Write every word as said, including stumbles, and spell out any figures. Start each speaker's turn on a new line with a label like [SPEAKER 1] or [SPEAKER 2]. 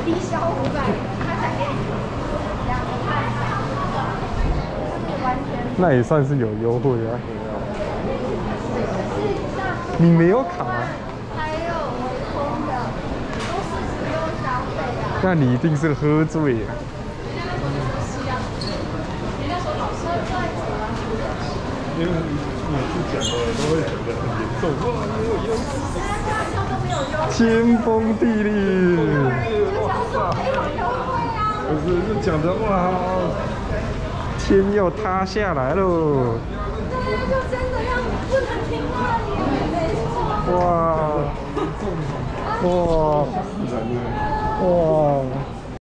[SPEAKER 1] 低消五百元，他才给你两个半，就是完全。
[SPEAKER 2] 那也算是有优惠啊。你没有卡、啊？
[SPEAKER 1] 还有微风的，都是使用消费啊。
[SPEAKER 2] 那你一定是喝醉了。因为每次讲的都会讲的很严重，哇，没有优势，天崩地裂，哇塞，不是，是讲的哇，天要塌下来喽，
[SPEAKER 1] 对，就真的要不能听话你，没错。
[SPEAKER 2] 哇，哇，哇。